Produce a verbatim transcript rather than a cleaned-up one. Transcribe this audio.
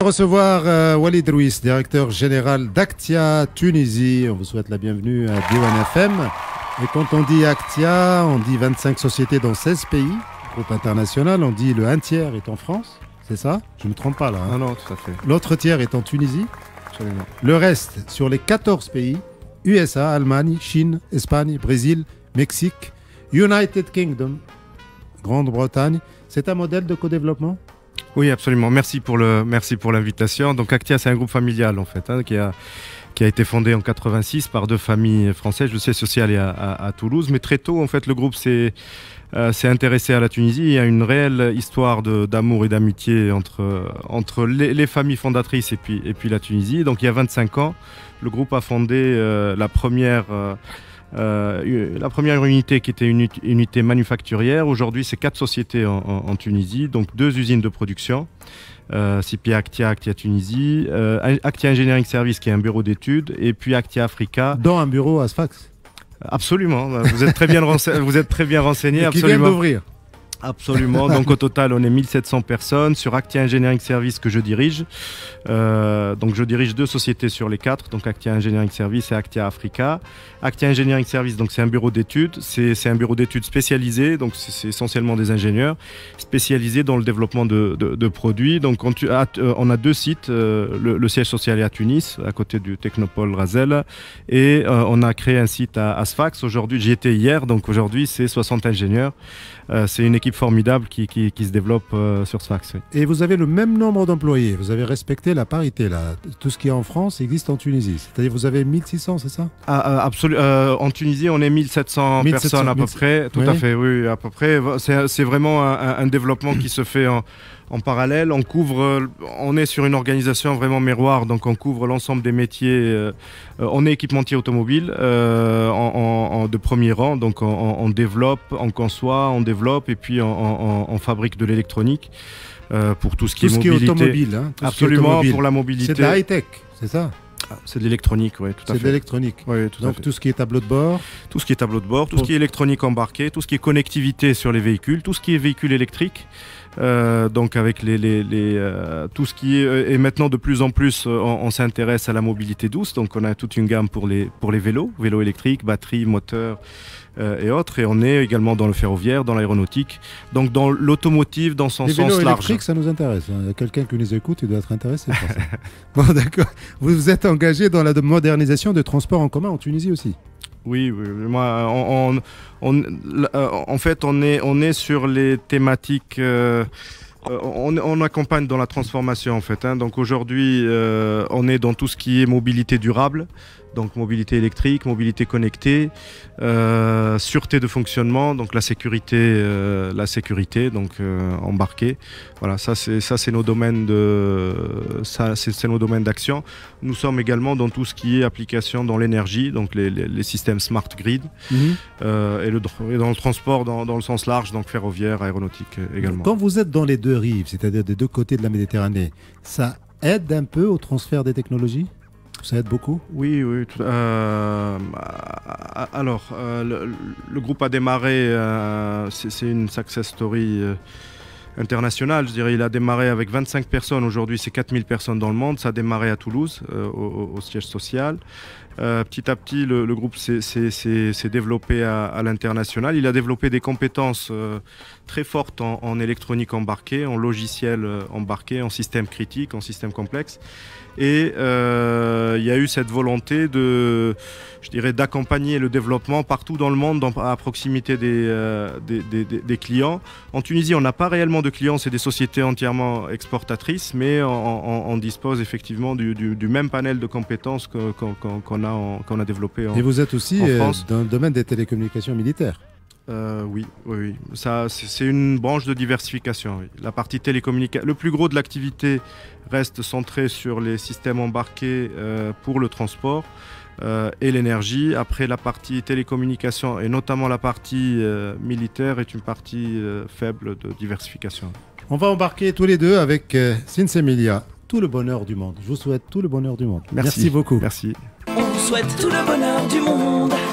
Recevoir euh, Walid Rouis, directeur général d'Actia Tunisie. On vous souhaite la bienvenue à Diwan F M. Et quand on dit Actia, on dit vingt-cinq sociétés dans seize pays, groupe international. On dit le un tiers est en France, c'est ça? Je ne me trompe pas là. Hein. Non, non, tout à fait. L'autre tiers est en Tunisie. Absolument. Le reste sur les quatorze pays, U S A, Allemagne, Chine, Espagne, Brésil, Mexique, United Kingdom, Grande-Bretagne. C'est un modèle de co-développement? Oui, absolument. Merci pour le, merci pour l'invitation. Donc Actia, c'est un groupe familial en fait, hein, qui a qui a été fondé en quatre-vingt-six par deux familles françaises, le siège social est à, à, à Toulouse. Mais très tôt, en fait, le groupe s'est euh, s'est intéressé à la Tunisie. Il y a une réelle histoire d'amour et d'amitié entre entre les, les familles fondatrices et puis et puis la Tunisie. Donc il y a vingt-cinq ans, le groupe a fondé euh, la première euh, Euh, la première unité qui était une unité manufacturière. Aujourd'hui, c'est quatre sociétés en, en, en Tunisie, donc deux usines de production. Euh, C P Actia, Actia Tunisie, euh, Actia Engineering Service qui est un bureau d'études, et puis Actia Africa. Dans un bureau à Sfax. Absolument, vous êtes très bien, vous êtes très bien renseigné. Qui absolument. vient d'ouvrir. Absolument. Donc au total, on est mille sept cents personnes sur Actia Engineering Service que je dirige. Euh, donc je dirige deux sociétés sur les quatre, donc Actia Engineering Service et Actia Africa. Actia Engineering Service, donc c'est un bureau d'études, c'est un bureau d'études spécialisé, donc c'est essentiellement des ingénieurs spécialisés dans le développement de, de, de produits. Donc on, on a deux sites, euh, le, le siège social est à Tunis, à côté du Technopole Razel, et euh, on a créé un site à, à Sfax. Aujourd'hui, j'y étais hier, donc aujourd'hui c'est soixante ingénieurs. Euh, c'est une équipe formidable qui, qui, qui se développe euh, sur Sfax. Oui. Et vous avez le même nombre d'employés, vous avez respecté la parité là. Tout ce qui est en France existe en Tunisie. C'est-à-dire vous avez mille six cents, c'est ça? Ah, euh, absolument. Euh, en Tunisie, on est mille sept cents personnes à peu près. Tout oui. à fait, oui, à peu près. C'est vraiment un, un développement qui se fait en, en parallèle. On couvre, on est sur une organisation vraiment miroir, donc on couvre l'ensemble des métiers. Euh, on est équipementier automobile euh, en, en, en, de premier rang, donc on, on développe, on conçoit, on développe et puis on, on, on fabrique de l'électronique. Euh, pour tout ce qui tout est ce mobilité. Qui est automobile, hein, tout absolument, ce qui est automobile. Pour la mobilité. C'est de la high-tech, c'est ça? Ah, c'est de l'électronique, oui, tout à fait. C'est de l'électronique. Oui, tout Donc à fait. tout ce qui est tableau de bord. Tout ce qui est tableau de bord, tout pour... ce qui est électronique embarqué, tout ce qui est connectivité sur les véhicules, tout ce qui est véhicule électrique. Euh, donc avec les, les, les euh, tout ce qui est et maintenant de plus en plus on, on s'intéresse à la mobilité douce, donc on a toute une gamme pour les pour les vélos, vélos électriques, batteries, moteurs euh, et autres, et on est également dans le ferroviaire, dans l'aéronautique, donc dans l'automotive dans son les sens vélos large. électriques, ça nous intéresse. Il y a quelqu'un qui nous écoute, il doit être intéressé par ça. Bon, d'accord. Vous vous êtes engagé dans la modernisation des transports en commun en Tunisie aussi. Oui, oui, moi, on, on, on, en fait, on est, on est sur les thématiques. Euh, on, on accompagne dans la transformation, en fait. Hein. Donc aujourd'hui, euh, on est dans tout ce qui est mobilité durable. Donc mobilité électrique, mobilité connectée, euh, sûreté de fonctionnement, donc la sécurité, euh, la sécurité, donc euh, embarquée. Voilà, ça c'est ça c'est nos domaines de, ça c'est nos domaines d'action. Nous sommes également dans tout ce qui est application dans l'énergie, donc les, les, les systèmes smart grid, mmh. euh, et, le, et dans le transport dans, dans le sens large, donc ferroviaire, aéronautique également. Quand vous êtes dans les deux rives, c'est-à-dire des deux côtés de la Méditerranée, ça aide un peu au transfert des technologies? Ça aide beaucoup? Oui, oui. Euh, alors, euh, le, le groupe a démarré, euh, c'est une success story euh, internationale, je dirais. Il a démarré avec vingt-cinq personnes. Aujourd'hui, c'est quatre mille personnes dans le monde. Ça a démarré à Toulouse, euh, au, au siège social. Euh, petit à petit, le, le groupe s'est développé à, à l'international. Il a développé des compétences euh, très fortes en, en électronique embarquée, en logiciel embarqué, en système critique, en système complexe. Et euh, il y a eu cette volonté de, je dirais, d'accompagner le développement partout dans le monde, dans, à proximité des, euh, des, des, des clients. En Tunisie, on n'a pas réellement de clients, c'est des sociétés entièrement exportatrices, mais on, on, on dispose effectivement du, du, du même panel de compétences qu'on qu qu'on a, qu'on a développé en France. Et vous êtes aussi euh, dans le domaine des télécommunications militaires? Euh, oui, oui, oui. Ça, c'est une branche de diversification. Oui. La partie télécommunication, le plus gros de l'activité reste centré sur les systèmes embarqués euh, pour le transport euh, et l'énergie. Après, la partie télécommunication et notamment la partie euh, militaire est une partie euh, faible de diversification. On va embarquer tous les deux avec euh, Sinsemilia. Tout le bonheur du monde. Je vous souhaite tout le bonheur du monde. Merci, Merci beaucoup. Merci. On vous souhaite tout le bonheur du monde.